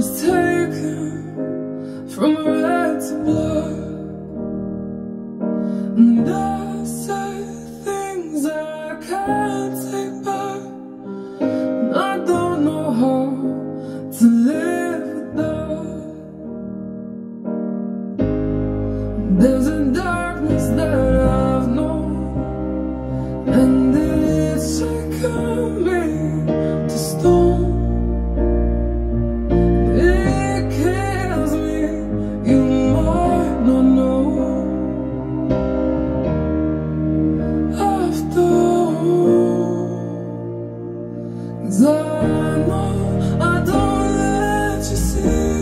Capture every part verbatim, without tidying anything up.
was taken from red to blood, and I say things that I can't take back, and I don't know how to live without. There's a darkness that I've known, and it's shaken me to stone. Cause I know I don't let you see,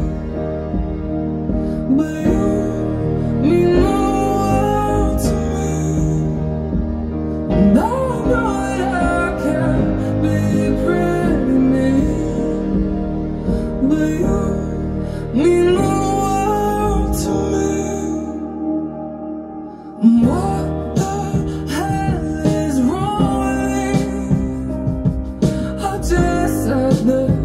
but you mean the world to me. And I know that I can't be pretty mean, but you mean the world to me. What the hell is wrong with me? I just said that